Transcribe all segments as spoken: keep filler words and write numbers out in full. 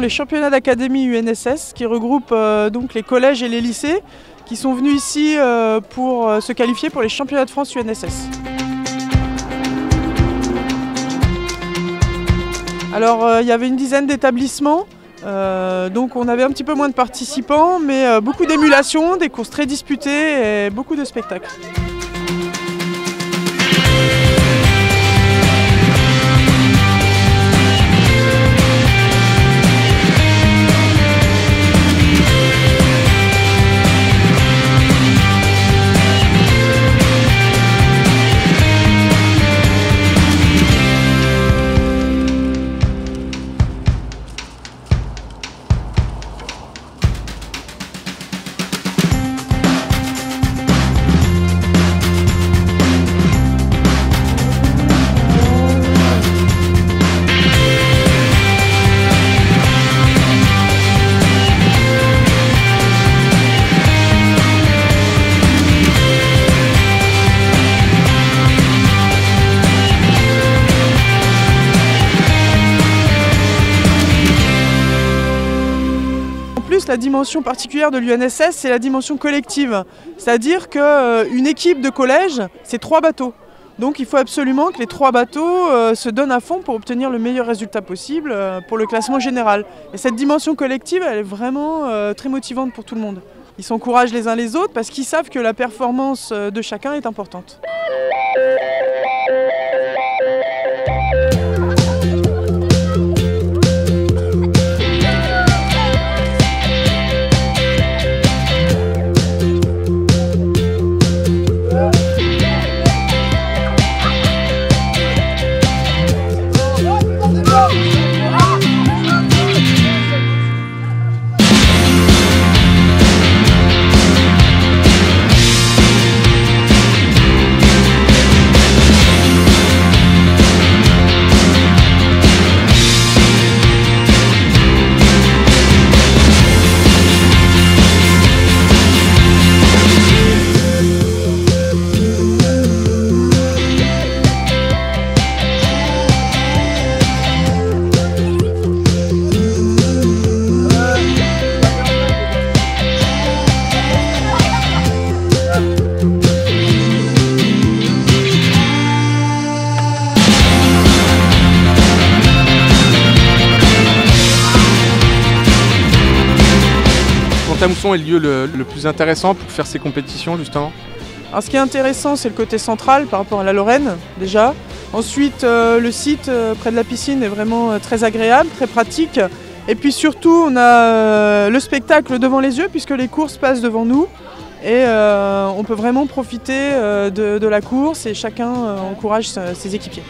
les championnats d'académie U N S S qui regroupent euh, donc les collèges et les lycées qui sont venus ici euh, pour euh, se qualifier pour les championnats de France U N S S. Alors euh, il y avait une dizaine d'établissements, euh, donc on avait un petit peu moins de participants, mais euh, beaucoup d'émulation, des courses très disputées et beaucoup de spectacles. La dimension particulière de l'U N S S, c'est la dimension collective. C'est-à-dire qu'une équipe de collège, c'est trois bateaux. Donc il faut absolument que les trois bateaux euh, se donnent à fond pour obtenir le meilleur résultat possible euh, pour le classement général. Et cette dimension collective, elle est vraiment euh, très motivante pour tout le monde. Ils s'encouragent les uns les autres parce qu'ils savent que la performance de chacun est importante. Pont-à-Mousson est le lieu le, le plus intéressant pour faire ces compétitions justement? Alors, ce qui est intéressant, c'est le côté central par rapport à la Lorraine déjà. Ensuite, euh, le site euh, près de la piscine est vraiment euh, très agréable, très pratique. Et puis surtout, on a euh, le spectacle devant les yeux puisque les courses passent devant nous. Et euh, on peut vraiment profiter euh, de, de la course et chacun euh, encourage ses équipiers.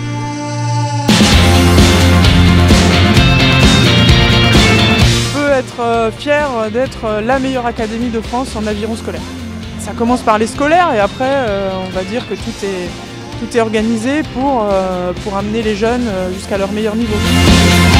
Être fier d'être la meilleure académie de France en aviron scolaire. Ça commence par les scolaires et après euh, on va dire que tout est, tout est organisé pour, euh, pour amener les jeunes jusqu'à leur meilleur niveau.